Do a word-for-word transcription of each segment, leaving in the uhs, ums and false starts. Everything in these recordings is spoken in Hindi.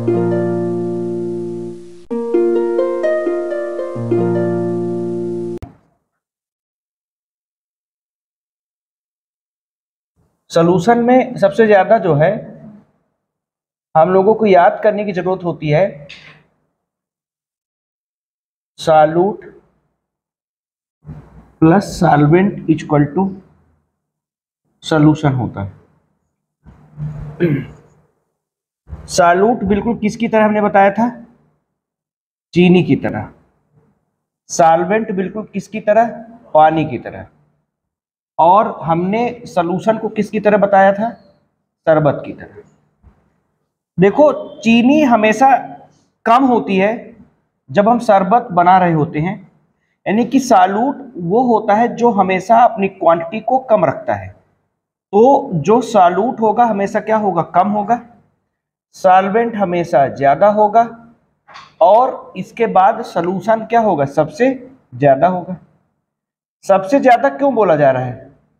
सॉल्यूशन में सबसे ज़्यादा जो है हम लोगों को याद करने की ज़रूरत होती है, solute plus solvent equal to solution होता है। सॉल्यूट बिल्कुल किसकी तरह हमने बताया था? चीनी की तरह। सॉल्वेंट बिल्कुल किसकी तरह? पानी की तरह। और हमने सॉल्यूशन को किसकी तरह बताया था? शरबत की तरह। देखो, चीनी हमेशा कम होती है जब हम शरबत बना रहे होते हैं, यानी कि सॉल्यूट वो होता है जो हमेशा अपनी क्वांटिटी को कम रखता है। तो जो सॉल्यूट होगा हमेशा क्या होगा? कम होगा। सॉल्वेंट हमेशा ज़्यादा होगा और इसके बाद सॉल्यूशन क्या होगा? सबसे ज़्यादा होगा। सबसे ज़्यादा क्यों बोला जा रहा है?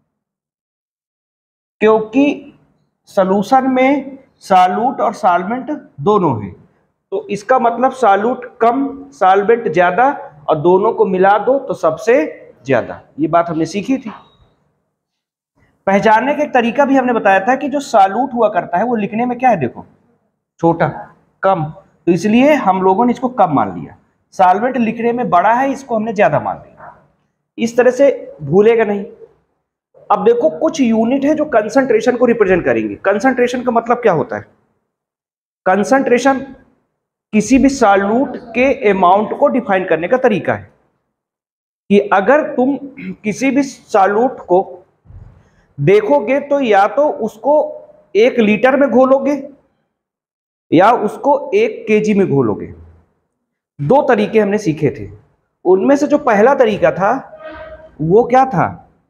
क्योंकि सॉल्यूशन में सॉल्यूट और सॉल्वेंट दोनों हैं, तो इसका मतलब सॉल्यूट कम सॉल्वेंट ज़्यादा और दोनों को मिला दो तो सबसे ज़्यादा। ये बात हमने सीखी थी। पहचानने का एक तरीका भी हमने बताया था कि जो सॉल्यूट हुआ करता है वो लिखने में क्या है? देखो, छोटा, कम, तो इसलिए हम लोगों ने इसको कम मान लिया। सॉल्वेंट लिखने में बड़ा है, इसको हमने ज़्यादा मान लिया। इस तरह से भूलेगा नहीं। अब देखो, कुछ यूनिट है जो कंसंट्रेशन को रिप्रेजेंट करेंगे। कंसंट्रेशन का मतलब क्या होता है? कंसंट्रेशन किसी भी सॉल्यूट के अमाउंट को डिफाइन करने का तरीका है कि अगर तुम किसी भी सॉल्यूट को देखोगे तो या तो उसको एक लीटर में घोलोगे या उसको एक केजी में घोलोगे। दो तरीके हमने सीखे थे। उनमें से जो पहला तरीका था वो क्या था?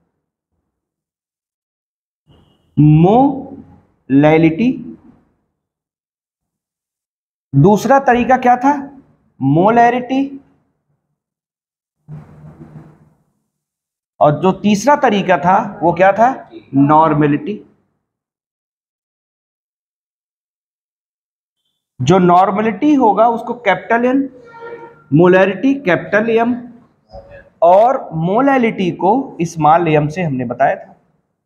मोलैलिटी। दूसरा तरीका क्या था? मोलैरिटी। और जो तीसरा तरीका था वो क्या था? नॉर्मेलिटी। जो नॉर्मेलिटी होगा उसको capital N, molarity capital M और मोलैलिटी को स्मॉल एम से हमने बताया था।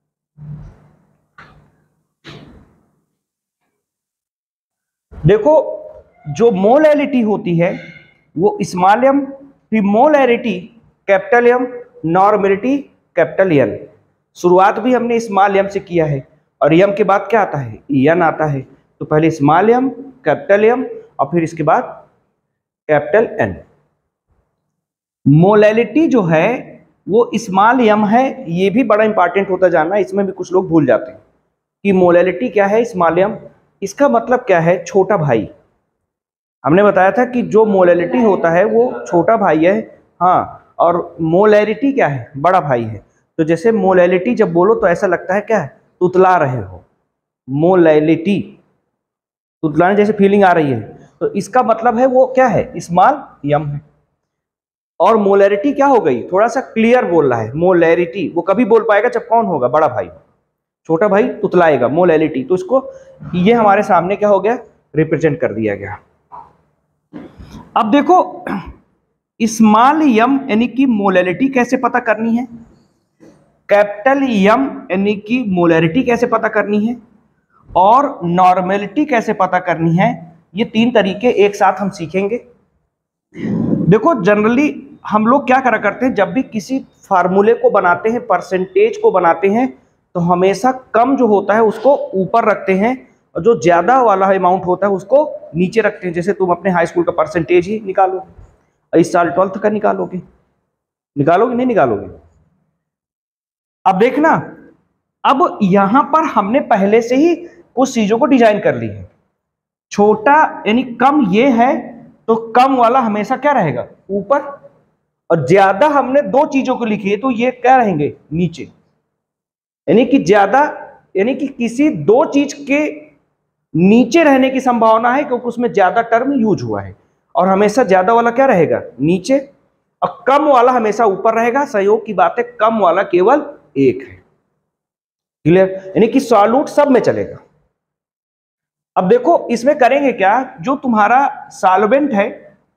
देखो, जो मोलैलिटी होती है वो स्मॉल एम, फिर molarity capital M, normality capital N. शुरुआत भी हमने स्मॉल एम से किया है और एम के बाद क्या आता है? एन आता है। तो पहले स्मॉल एम, कैपिटल एम और फिर इसके बाद कैपिटल एन। मोलैलिटी जो है वो स्मॉल एम है। ये भी बड़ा इंपॉर्टेंट होता जाना, इसमें भी कुछ लोग भूल जाते हैं कि मोलैलिटी क्या है, स्मॉल एम। इसका मतलब क्या है? छोटा भाई। हमने बताया था कि जो मोलैलिटी होता है वो छोटा भाई है, हाँ, और मोलैरिटी क्या है? बड़ा भाई है। तो जैसे मोलैलिटी जब बोलो तो ऐसा लगता है क्या? तुतला रहे हो। मोलैलिटी, तुतलाने जैसे फीलिंग आ रही है, तो इसका मतलब है वो क्या है? स्मॉल एम है। और मोलैरिटी क्या हो गई? थोड़ा सा क्लियर बोल रहा है। मोलैरिटी वो कभी बोल पाएगा जब कौन होगा? बड़ा भाई। छोटा भाई तुतलाएगा, मोलैलिटी। तो इसको ये हमारे सामने क्या हो गया? रिप्रेजेंट कर दिया गया। अब देखो, स्मॉल एम यानी कि मोलैलिटी कैसे पता करनी है, कैपिटल एम यानी कि मोलैरिटी कैसे पता करनी है और नॉर्मेलिटी कैसे पता करनी है, ये तीन तरीके एक साथ हम सीखेंगे। देखो, जनरली हम लोग क्या करा करते हैं, जब भी किसी फार्मूले को बनाते हैं, परसेंटेज को बनाते हैं, तो हमेशा कम जो होता है उसको ऊपर रखते हैं और जो ज्यादा वाला अमाउंट होता है उसको नीचे रखते हैं। जैसे तुम अपने हाई स्कूल का परसेंटेज ही निकालोगे, इस साल ट्वेल्थ का निकालोगे, निकालोगे नहीं निकालोगे? अब देखना, अब यहां पर हमने पहले से ही कुछ चीजों को डिजाइन कर ली है। छोटा यानी कम ये है, तो कम वाला हमेशा क्या रहेगा? ऊपर। और ज्यादा हमने दो चीजों को लिखी है, तो ये क्या रहेंगे? नीचे। यानी कि ज्यादा यानी कि किसी दो चीज के नीचे रहने की संभावना है क्योंकि उसमें ज्यादा टर्म यूज हुआ है, और हमेशा ज्यादा वाला क्या रहेगा? नीचे, और कम वाला हमेशा ऊपर रहेगा। सहयोग की बात है, कम वाला केवल एक है। क्लियर? यानी कि सॉल्यूट सब में चलेगा। अब देखो इसमें करेंगे क्या, जो तुम्हारा सॉल्वेंट है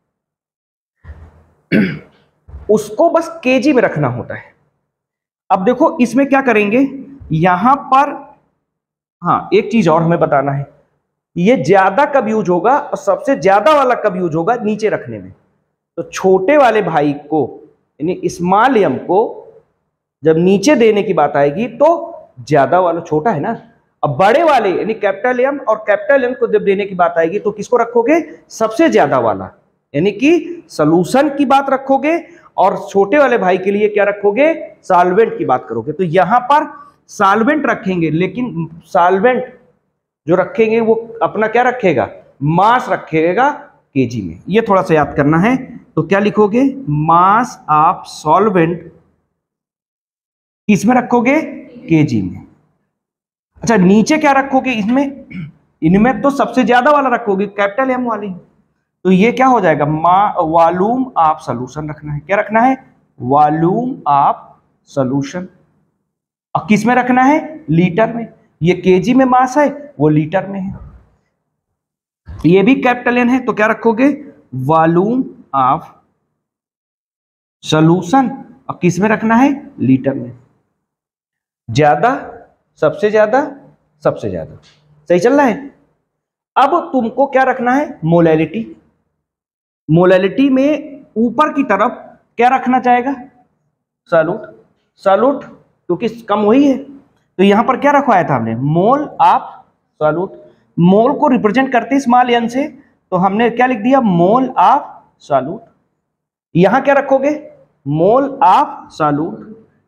उसको बस केजी में रखना होता है। अब देखो इसमें क्या करेंगे, यहां पर हाँ एक चीज और हमें बताना है, ये ज्यादा कब यूज होगा और सबसे ज्यादा वाला कब यूज होगा, नीचे रखने में। तो छोटे वाले भाई को यानी स्मॉल एम को जब नीचे देने की बात आएगी तो ज्यादा वाला, छोटा है ना, अब बड़े वाले यानी कैपिटल एम और कैपिटल एम को जब देने की बात आएगी तो किसको रखोगे, सबसे ज्यादा वाला, यानी कि सॉल्यूशन की बात रखोगे, और छोटे वाले भाई के लिए क्या रखोगे, सॉल्वेंट की बात करोगे। तो यहां पर सॉल्वेंट रखेंगे, लेकिन सॉल्वेंट जो रखेंगे वो अपना क्या रखेगा, मास रखेगा केजी में। ये थोड़ा सा याद करना है। तो क्या लिखोगे, मास ऑफ सॉल्वेंट किसमें रखोगे, केजी में। अच्छा नीचे क्या रखोगे, इसमें इनमें तो सबसे ज्यादा वाला रखोगे, कैपिटल एम वाली। तो ये क्या हो जाएगा, वॉल्यूम ऑफ सॉल्यूशन रखना है। क्या रखना है, वॉल्यूम ऑफ सॉल्यूशन। और किस में रखना है, लीटर में। ये केजी में मास है, वो लीटर में है। ये भी कैपिटल एन है, तो क्या रखोगे, वॉल्यूम ऑफ सॉल्यूशन। और किस में रखना है, लीटर में। ज्यादा, सबसे ज्यादा, सबसे ज्यादा। सही चल रहा है। अब तुमको क्या रखना है, मोलैलिटी। मोलैलिटी में ऊपर की तरफ क्या रखना चाहेगा, सॉल्यूट। सॉल्यूट क्योंकि कम वही है, तो यहां पर क्या रखवाया था हमने, मोल ऑफ सॉल्यूट। मोल को रिप्रेजेंट करते स्मॉल एन से, तो हमने क्या लिख दिया, मोल ऑफ सॉल्यूट। यहां क्या रखोगे, मोल ऑफ सॉल्यूट।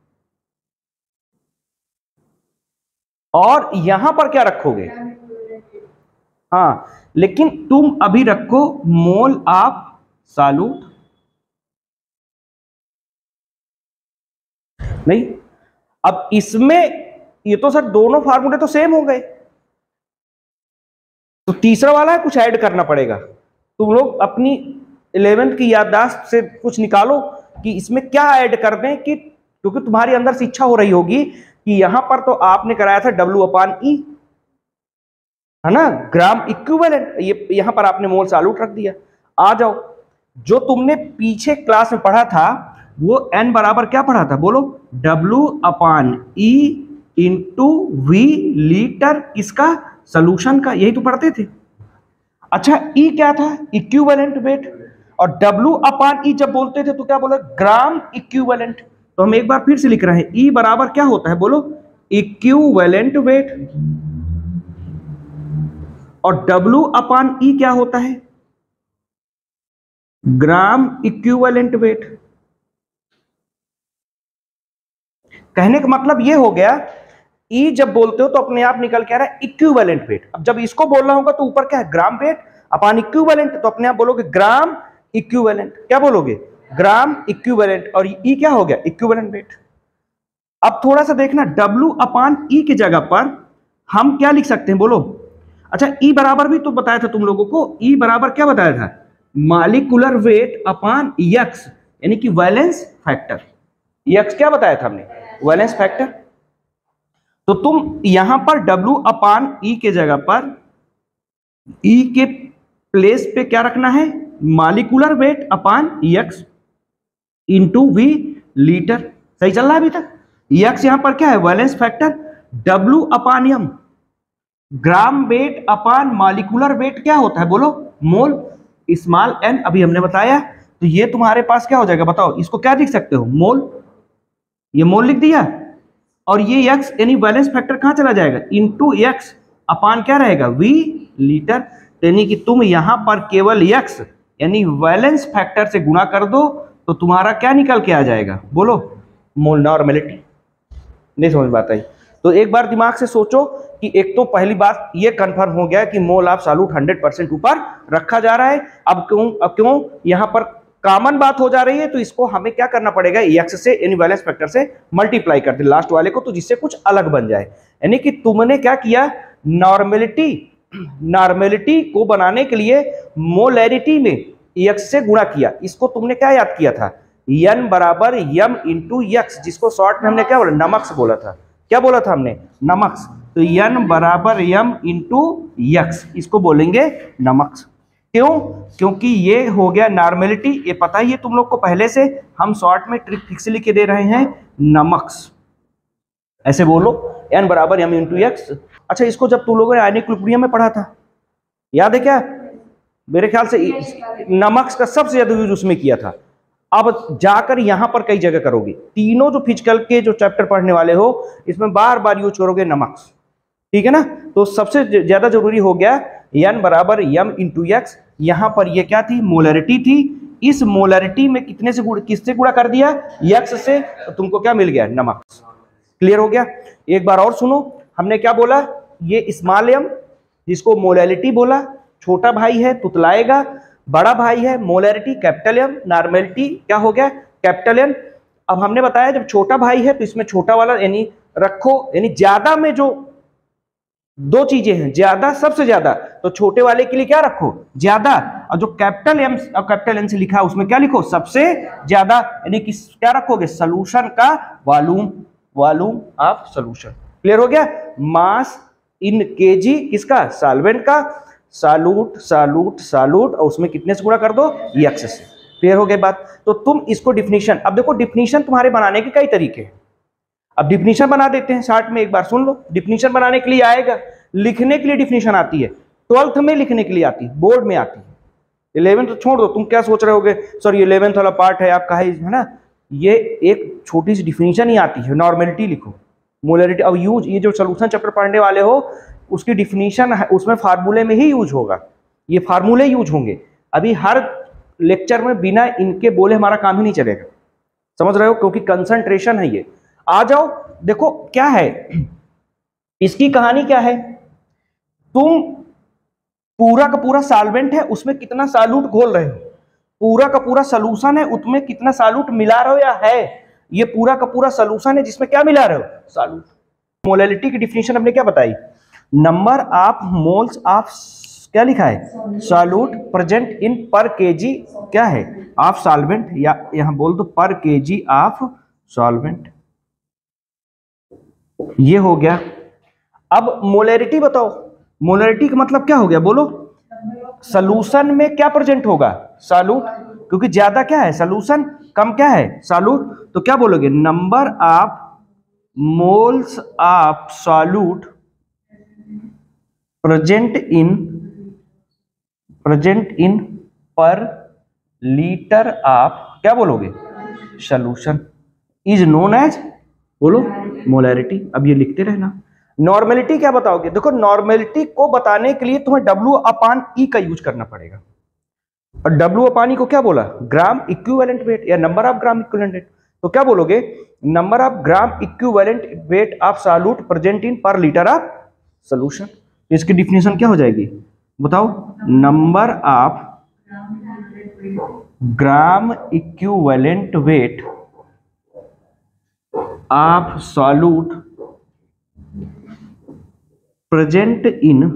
और यहां पर क्या रखोगे, हाँ लेकिन तुम अभी रखो मोल ऑफ सॉल्यूट। नहीं, अब इसमें ये तो सर दोनों फार्मूले तो सेम हो गए, तो तीसरा वाला है कुछ ऐड करना पड़ेगा। तुम लोग अपनी इलेवेंथ की याददाश्त से कुछ निकालो कि इसमें क्या ऐड कर दें, कि क्योंकि तुम्हारी अंदर से इच्छा हो रही होगी कि यहां पर तो आपने कराया था डब्ल्यू अपान ई, है ना, ग्राम इक्विवेलेंट, ये यहां पर आपने मोल सॉल्यूट रख दिया। आ जाओ, जो तुमने पीछे क्लास में पढ़ा था वो एन बराबर क्या पढ़ा था, बोलो, W upon E into V litre, किसका, सॉल्यूशन का, यही तो पढ़ते थे। अच्छा ई क्या था, इक्विवेलेंट वेट। और डब्ल्यू अपान ई जब बोलते थे तो क्या बोला, ग्राम इक्विवेलेंट। तो हम एक बार फिर से लिख रहे हैं, ई बराबर क्या होता है, बोलो, इक्विवेलेंट वेट। और डब्ल्यू अपान ई क्या होता है, ग्राम इक्विवेलेंट वेट। कहने का मतलब ये हो गया, ई जब बोलते हो तो अपने आप निकल के आ रहा है इक्विवेलेंट वेट। अब जब इसको बोलना होगा तो ऊपर क्या है, ग्राम वेट अपान इक्विवेलेंट, तो अपने आप बोलोगे ग्राम इक्विवेलेंट। क्या बोलोगे, ग्राम इक्विवेलेंट। और ई क्या हो गया, इक्विवेलेंट वेट। अब थोड़ा सा देखना, डब्ल्यू अपान ई की जगह पर हम क्या लिख सकते हैं, बोलो। अच्छा ई बराबर भी तो बताया था तुम लोगों को, ई बराबर क्या बताया था, मॉलिक्यूलर वेट अपान एक्स, यानी कि वैलेंस फैक्टर। एक्स क्या बताया था हमने, वैलेंस फैक्टर। तो तुम यहां पर W अपान ई के जगह पर ई के प्लेस पे क्या रखना है, molecular weight upon X into V litre. सही चल रहा है अभी तक। एक्स यहां पर क्या है, valence factor. W upon M, gram weight upon molecular weight क्या होता है, बोलो, मोल। स्मॉल एन अभी हमने बताया। तो ये तुम्हारे पास क्या हो जाएगा, बताओ, इसको क्या लिख सकते हो, मोल। ये मोल लिख दिया। और ये x यानी वैलेंस फैक्टर कहां चला जाएगा, इनटू x अपान क्या रहेगा, v लीटर। यानी कि तुम यहां पर केवल x यानी वैलेंस फैक्टर से गुणा कर दो तो तुम्हारा क्या निकल के आ जाएगा, बोलो, मोल नॉर्मेलिटी। नहीं समझ में आता है। तो एक बार दिमाग से सोचो कि एक तो पहली बात ये कंफर्म हो गया कि mole of solute hundred percent ऊपर रखा जा रहा है। अब क्यों, अब क्यों यहां पर कॉमन बात हो जा रही है, तो इसको हमें क्या करना पड़ेगा, एक्स से यानी वैलेंस फैक्टर से मल्टीप्लाई कर दे लास्ट वाले को, तो जिससे कुछ अलग बन जाए। यानी कि तुमने क्या किया, नॉर्मेलिटी नॉर्मेलिटी को बनाने के लिए मोलैरिटी में एक्स से गुणा किया। इसको तुमने क्या याद किया था, एन बराबर यम इंटू एक्स, जिसको शॉर्ट में हमने क्या बोला, नमक्स बोला था। क्या बोला था हमने, नमक्स। तो n बराबर m इंटू यक्स, इसको बोलेंगे नमक। क्यों? क्योंकि ये हो गया नॉर्मेलिटी, ये पता ही है तुम लोग को पहले से, हम शॉर्ट में ट्रिक फिक्स लिख के दे रहे हैं नमक। ऐसे बोलो n बराबर m इंटू यक्स। अच्छा, इसको जब तुम लोगों ने आयनिक इक्विलिब्रियम में पढ़ा था, याद है क्या? मेरे ख्याल से नमक का सबसे ज्यादा यूज उसमें किया था। अब जाकर यहां पर कई जगह करोगे, तीनों जो फिजिकल के जो चैप्टर पढ़ने वाले हो इसमें बार बार यूज करोगे नमक, ठीक है ना? तो सबसे ज्यादा जरूरी हो गया n बराबर m इंटू एक्स। यहां पर ये क्या थी? मोलरिटी थी। इस मोलरिटी में कितने से गुण, किससे गुणा कर दिया? यक्स से, तो तुमको क्या मिल गया? नमक। क्लियर हो गया? एक बार और सुनो, हमने क्या बोला? ये स्मॉल m जिसको मोलैलिटी बोला, छोटा भाई है तुतलाएगा, बड़ा भाई है मोलैरिटी कैपिटल एम, नॉर्मेलिटी क्या हो गया? Capital N. अब हमने बताया जब छोटा भाई है तो इसमें छोटा वाला यानी रखो, यानी ज्यादा में जो दो चीजें हैं, ज्यादा सबसे ज्यादा, तो छोटे वाले के लिए क्या रखो? ज्यादा। और जो कैपिटल एम और कैपिटल एन से लिखा है उसमें क्या लिखो? सबसे ज्यादा। यानी कि क्या रखोगे? सॉल्यूशन का volume, volume of solution. Clear हो गया? मास इन केजी किसका? सॉल्वेंट का। सालूट सालूट सालूट और उसमें कितने से गुणा कर दो? यक्स से। क्लियर हो गई बात? तो तुम इसको डिफिनीशन, अब देखो डिफिनीशन तुम्हारे बनाने के कई तरीके हैं। अब डिफिनीशन बना देते हैं शॉर्ट में, एक बार सुन लो। डिफिनीशन बनाने के लिए आएगा, लिखने के लिए डिफिनीशन आती है, ट्वेल्थ में लिखने के लिए आती है, बोर्ड में आती है। इलेवेंथ तो छोड़ दो, तुम क्या सोच रहे होगे सर ये इलेवेंथ वाला पार्ट है आपका है ना? ये एक छोटी सी डिफिनीशन ही आती है, नॉर्मेलिटी लिखो, मोलरिटी। अब यूज, ये जो सोल्यूशन चैप्टर पढ़ने वाले हो उसकी डिफिनीशन है, उसमें फार्मूले में ही यूज होगा, ये फार्मूले यूज होंगे। अभी हर लेक्चर में बिना इनके बोले हमारा काम ही नहीं चलेगा, समझ रहे हो? क्योंकि कंसंट्रेशन है ये। आ जाओ, देखो क्या है इसकी कहानी, क्या है? तुम पूरा का पूरा सॉल्वेंट है, उसमें कितना सॉल्यूट घोल रहे हो, पूरा का पूरा सॉल्यूशन है, उसमें कितना सॉल्यूट मिला रहे हो या है? ये पूरा का पूरा सॉल्यूशन है जिसमें क्या मिला रहे हो? सॉल्यूट। मोलैलिटी की डिफिनीशन हमने क्या बताई? नंबर ऑफ मोल्स ऑफ, क्या लिखा है? सॉल्यूट प्रेजेंट इन पर केजी, क्या है? ऑफ सॉल्वेंट, या यहां बोल दो पर केजी ऑफ सॉल्वेंट। ये हो गया। अब मोलैरिटी बताओ, मोलैरिटी का मतलब क्या हो गया? बोलो। सॉल्यूशन में क्या प्रेजेंट होगा? सॉल्यूट, क्योंकि ज्यादा क्या है? सॉल्यूशन, कम क्या है? सॉल्यूट। तो क्या बोलोगे? Number of moles of solute present in present in per litre of, क्या बोलोगे? सॉल्यूशन इज नोन एज, बोलो, मोलैरिटी। अब ये लिखते रहना। नॉर्मेलिटी क्या बताओगे? देखो नॉर्मेलिटी को बताने के लिए तुम्हें डब्ल्यू अपान ई का यूज करना पड़ेगा। और डब्ल्यू अपान ई को क्या बोला? ग्राम इक्विवेलेंट वेट या number of gram equivalent weight. तो क्या बोलोगे? Number of gram equivalent weight of solute present in per litre of solution. इसकी डिफिनेशन क्या हो जाएगी? बताओ। Number of gram equivalent weight of solute present in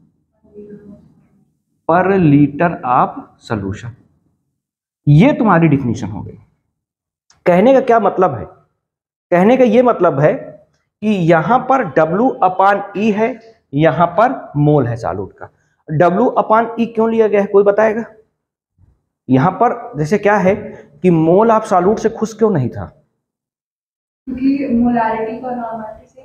per litre of solution. ये तुम्हारी डिफिनीशन हो गई। कहने का क्या मतलब है? कहने का ये मतलब है कि यहां पर W अपान ई है, यहां पर मोल है सॉल्यूट का। W अपान ई क्यों लिया गया है, कोई बताएगा? यहां पर जैसे क्या है कि मोल ऑफ सॉल्यूट से खुश क्यों नहीं था? क्योंकि मोलैरिटी को नॉर्मेलिटी से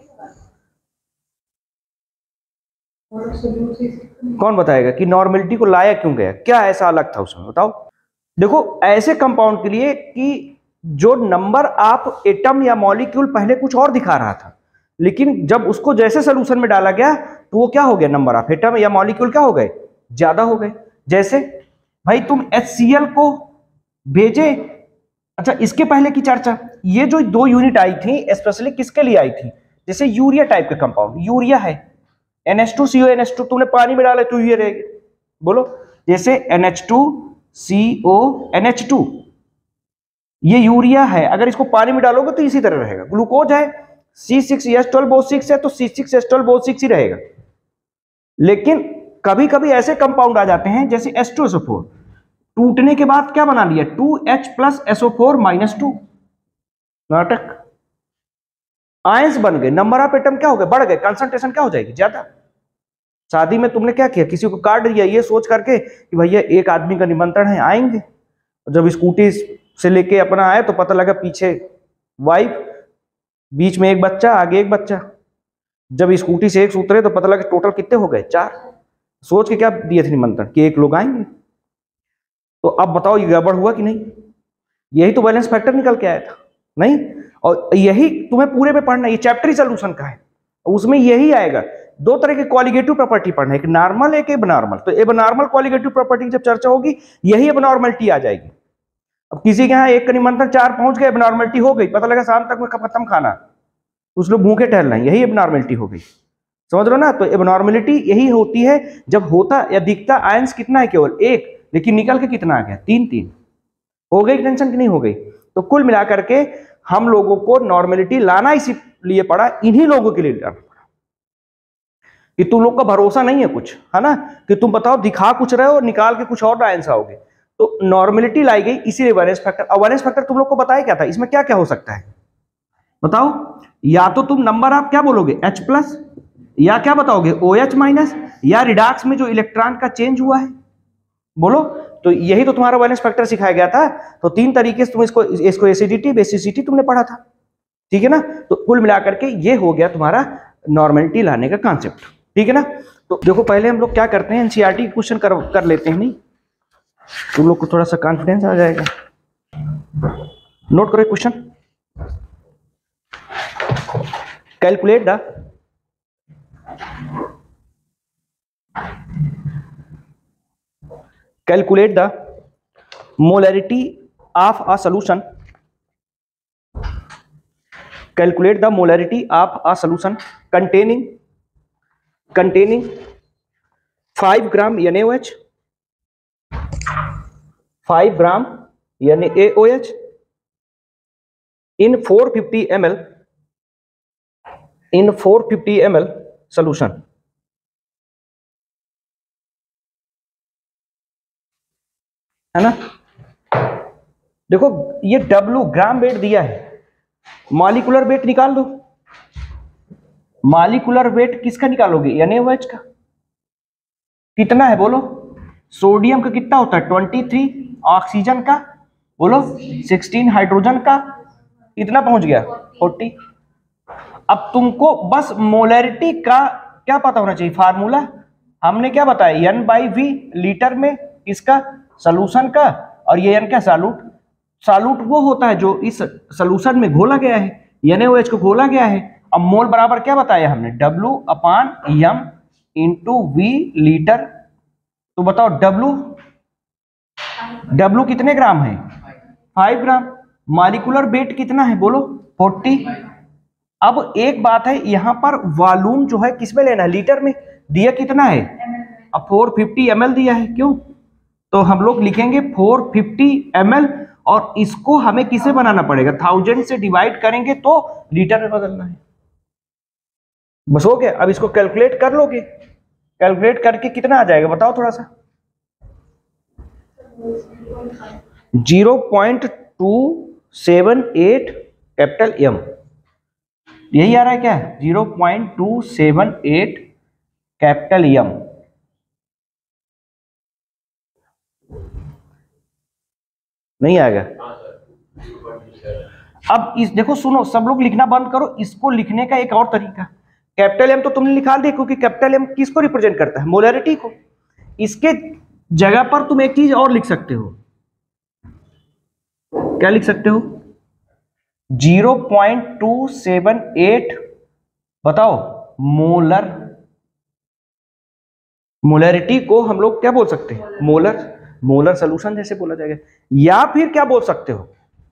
कौन बताएगा कि नॉर्मेलिटी को लाया क्यों गया? क्या ऐसा अलग था उसमें, बताओ। देखो ऐसे कंपाउंड के लिए कि जो नंबर ऑफ एटम या मॉलिक्यूल पहले कुछ और दिखा रहा था, लेकिन जब उसको जैसे सोल्यूशन में डाला गया तो वो क्या हो गया? नंबर ऑफ एटम या मॉलिक्यूल क्या हो गए? ज्यादा हो गए। जैसे भाई तुम एच सी एल को भेजे, अच्छा इसके पहले की चर्चा, ये जो दो यूनिट आई थी स्पेशली किसके लिए आई थी? जैसे यूरिया टाइप का कंपाउंड, यूरिया है N H two C O N H two, तुमने पानी में डाला तो ये रहेगा, बोलो। जैसे N H two C O N H two, ये यूरिया है, अगर इसको पानी में डालोगे तो इसी तरह रहेगा। ग्लूकोज है C six H twelve O six है तो C six H twelve O six ही रहेगा। लेकिन कभी कभी ऐसे कंपाउंड आ जाते हैं जैसे H two S O four, टूटने के बाद क्या बना लिया? Two H plus S O four minus two, नाटक। आयंस बन गए, नंबर ऑफ एटम क्या हो गए, बढ़ गए, कंसंट्रेशन क्या हो जाएगी, ज्यादा। शादी में तुमने क्या किया, किसी को कार्ड दिया ये सोच करके कि भैया एक आदमी का निमंत्रण है, आएंगे। जब स्कूटी से लेके अपना आए तो पता लगा पीछे वाइफ, बीच में एक बच्चा, आगे एक बच्चा। जब स्कूटी से एक से उतरे तो पता लगा टोटल कितने हो गए, चार। सोच के क्या दिए थे निमंत्रण कि एक लोग आएंगे। तो अब बताओ ये गड़बड़ हुआ कि नहीं? यही तो बैलेंस फैक्टर निकल के आया था, नहीं? और यही तुम्हें पूरे में पढ़ना, ये चैप्टर ही सोल्यूशन का है, उसमें यही आएगा। दो तरह के क्वालिटेटिव प्रॉपर्टी पढ़ना है, एक नॉर्मल एक एबनॉर्मल। तो एबनॉर्मल क्वालिटेटिव प्रॉपर्टी की जब चर्चा होगी यही एबनॉर्मलिटी आ जाएगी। अब किसी के यहाँ एक का निमंत्रण, चार पहुंच गए, एबनॉर्मलिटी हो गई, पता लगा शाम तक में खत्म खाना, कुछ लोग भूखे टहल रहे हैं, यही एबनॉर्मलिटी हो गई। समझ रहे हो ना? तो एबनॉर्मलिटी यही होती है जब होता या दिखता आयंस कितना है, केवल एक, लेकिन निकल के कितना आ गया, तीन तीन। हो गई टेंशन की नहीं हो गई? तो कुल मिलाकर के हम लोगों को नॉर्मेलिटी लाना इसीलिए पड़ा, इन्हीं लोगों के लिए लाना पड़ा कि तुम लोग का भरोसा नहीं है कुछ, है ना, कि तुम बताओ दिखा कुछ रहे हो, निकाल के कुछ और आंसर आओगे। तो नॉर्मेलिटी लाई गई इसीलिए वैलेंस फैक्टर। अब वैलेंस फैक्टर तुम लोग को बताया क्या था, इसमें क्या क्या हो सकता है बताओ? या तो तुम नंबर आप क्या बोलोगे, H प्लस, या क्या बताओगे OH माइनस, या रिडॉक्स में जो इलेक्ट्रॉन का चेंज हुआ है, बोलो। तो यही तो तुम्हारा वैलेंस फैक्टर सिखाया गया था। तो तीन तरीके से तुम इसको इसको एसिडिटी बेसिसिटी तुमने पढ़ा था, ठीक है ना? तो कुल मिलाकर के ये हो गया तुम्हारा नॉर्मेलिटी लाने का कॉन्सेप्ट, ठीक है ना? तो देखो पहले हम लोग क्या करते हैं, एनसीईआरटी क्वेश्चन कर, कर लेते हैं, नहीं तुम लोग को थोड़ा सा कॉन्फिडेंस आ जाएगा। नोट करो question, calculate the calculate the molarity of a solution calculate the molarity of a solution containing containing five gram NaOH, five gram NaOH in four hundred fifty milliliters in four hundred fifty milliliters solution। है ना? देखो ये W ग्राम वेट दिया है, मॉलिक्यूलर वेट निकाल दो। मॉलिक्यूलर वेट किसका निकालोगे, NaOH का। कितना है बोलो? सोडियम का कितना होता है तेईस, ऑक्सीजन का बोलो सोलह, हाइड्रोजन का कितना पहुंच गया चालीस। अब तुमको बस मोलैरिटी का क्या पता होना चाहिए, फार्मूला हमने क्या बताया, N बाई वी लीटर में इसका सॉल्यूशन का, और ये एन क्या, सॉल्यूट। सॉल्यूट वो होता है जो इस सॉल्यूशन में घोला गया है, NaOH को घोला गया है। अब मोल बराबर क्या बताया हमने, W upon M into V litre. तो बताओ W W कितने ग्राम है, फाइव ग्राम। मॉलिक्यूलर वेट कितना है बोलो, चालीस। अब एक बात है यहां पर वॉल्यूम जो है किसमें लेना है, लीटर में। दिया कितना है, अब चार सौ पचास एम एल दिया है, क्यों? तो हम लोग लिखेंगे चार सौ पचास एम एल, और इसको हमें किसे बनाना पड़ेगा, थाउजेंड से डिवाइड करेंगे तो लीटर में बदलना है। बस हो गया। अब इसको कैलकुलेट कर लोगे, कैलकुलेट करके कितना आ जाएगा बताओ थोड़ा सा, zero point two seven eight capital M, यही आ रहा है क्या, zero point two seven eight capital M. नहीं आएगा? अब इस देखो सुनो, सब लोग लिखना बंद करो। इसको लिखने का एक और तरीका, कैपिटल एम तो तुमने लिखा दिया, क्योंकि कैपिटल एम किसको रिप्रेजेंट करता है, मोलैरिटी को। इसके जगह पर तुम एक चीज और लिख सकते हो, क्या लिख सकते हो, zero point two seven eight बताओ मोलर। मोलैरिटी को हम लोग क्या बोल सकते हैं, मोलर, मोलर सॉल्यूशन जैसे बोला जाएगा। या फिर क्या बोल सकते हो,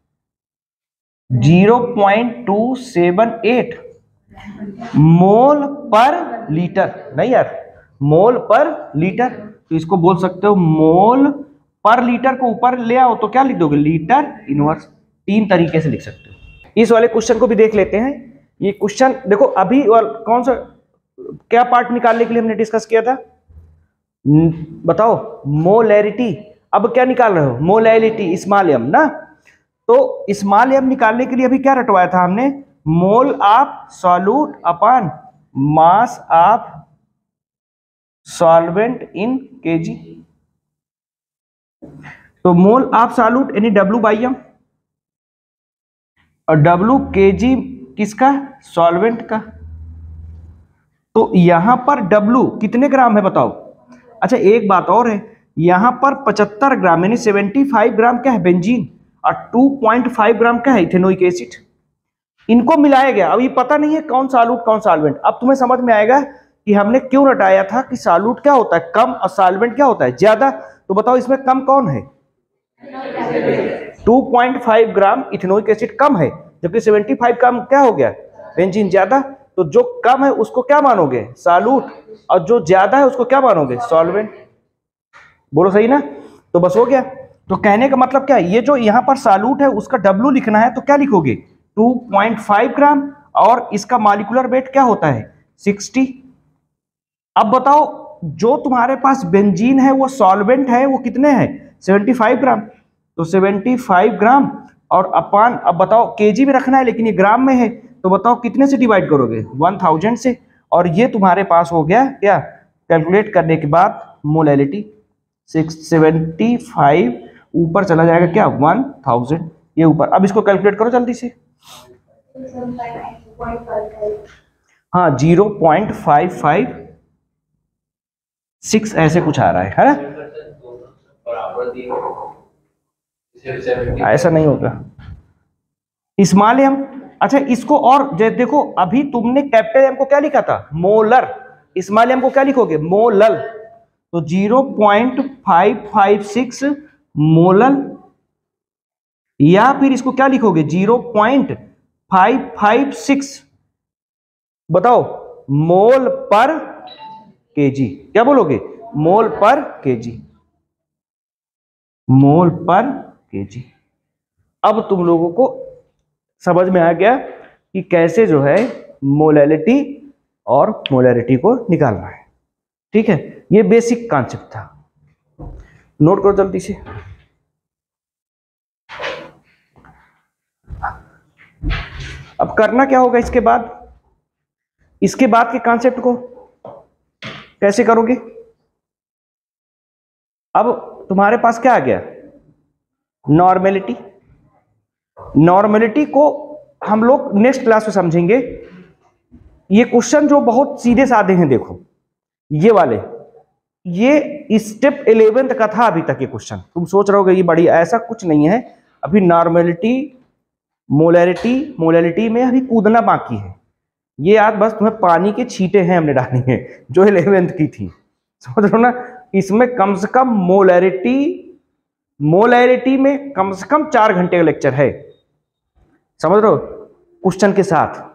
zero point two seven eight mole per litre. नहीं यार, मोल पर लीटर, तो इसको बोल सकते हो मोल पर लीटर को ऊपर ले आओ तो क्या लिख दोगे, लीटर इनवर्स। तीन तरीके से लिख सकते हो। इस वाले क्वेश्चन को भी देख लेते हैं। ये क्वेश्चन देखो अभी कौन सा क्या पार्ट निकालने के लिए हमने डिस्कस किया था, बताओ, मोलैरिटी। अब क्या निकाल रहे हो, मोलैरिटी स्मॉल एम ना। तो स्मॉल एम निकालने के लिए अभी क्या रटवाया था हमने, mole of solute upon mass of solvent in KG. तो मोल ऑफ सॉल्यूट यानी डब्ल्यू बाई एम, और डब्ल्यू केजी किसका, सॉल्वेंट का। तो यहां पर डब्ल्यू कितने ग्राम है बताओ। अच्छा एक बात और है, यहां पर पचहत्तर ग्राम यानी पचहत्तर ग्राम क्या है बेंजीन, और दो पॉइंट पाँच ग्राम क्या है इथेनोइक एसिड। इनको मिलाया गया। अब ये पता नहीं है कौन सॉल्यूट कौन सॉल्वेंट। अब तुम्हें समझ में आएगा कि हमने क्यों रटाया था कि सॉल्यूट क्या होता है कम और सॉल्वेंट क्या होता है ज्यादा। तो बताओ इसमें कम कौन है, दो पॉइंट पाँच ग्राम इथेनोइक एसिड कम है, जबकि पचहत्तर ग्राम क्या हो गया बेंजीन ज्यादा। तो जो कम है उसको क्या मानोगे, सॉल्यूट, और जो ज्यादा है उसको क्या मानोगे, सॉल्वेंट। बोलो सही ना। तो बस हो गया। तो कहने का मतलब क्या है, ये जो यहाँ पर सॉल्यूट है उसका डब्ल्यू लिखना है तो क्या लिखोगे दो पॉइंट पाँच ग्राम, और इसका मॉलिक्यूलर वेट क्या होता है साठ। अब बताओ जो तुम्हारे पास बेंजीन है वो सॉल्वेंट है वो कितने हैं पचहत्तर ग्राम। तो पचहत्तर ग्राम और अपान, अब बताओ केजी में रखना है लेकिन ये ग्राम में है, तो बताओ कितने से डिवाइड करोगे, एक हज़ार से। और ये तुम्हारे पास हो गया क्या, कैलकुलेट करने के बाद मोलैलिटी पचहत्तर ऊपर चला जाएगा क्या एक हज़ार, ये ऊपर। अब इसको कैलकुलेट करो जल्दी से। हाँ zero point five five six ऐसे कुछ आ रहा है, है ना। ऐसा नहीं होगा स्मॉल एम। अच्छा इसको और देखो, अभी तुमने कैपिटल एम को क्या लिखा था मोलर, स्मॉल एम को क्या लिखोगे मोलल। तो zero point five five six molal, या फिर इसको क्या लिखोगे zero point five five six, बताओ मोल पर केजी। क्या बोलोगे, मोल पर केजी, मोल पर केजी। अब तुम लोगों को समझ में आ गया कि कैसे जो है मोलैलिटी और मोलैरिटी को निकालना है। ठीक है, ये बेसिक कॉन्सेप्ट था, नोट करो जल्दी से। अब करना क्या होगा इसके बाद, इसके बाद के कॉन्सेप्ट को कैसे करोगे। अब तुम्हारे पास क्या आ गया, नॉर्मेलिटी। नॉर्मेलिटी को हम लोग नेक्स्ट क्लास में समझेंगे। ये क्वेश्चन जो बहुत सीधे साधे हैं, देखो ये वाले, ये स्टेप इलेवेंथ का था अभी तक ये क्वेश्चन। तुम सोच रहे होगे ये बड़ी, ऐसा कुछ नहीं है। अभी नॉर्मेलिटी मोलैरिटी मोलैलिटी में अभी कूदना बाकी है। ये आज बस तुम्हें पानी के छींटे हैं हमने डाली हैं जो इलेवेंथ की थी, समझ रहे हो ना। इसमें कम से कम मोलैरिटी मोलैरिटी में कम से कम चार घंटे का लेक्चर है, समझ रहे हो क्वेश्चन के साथ।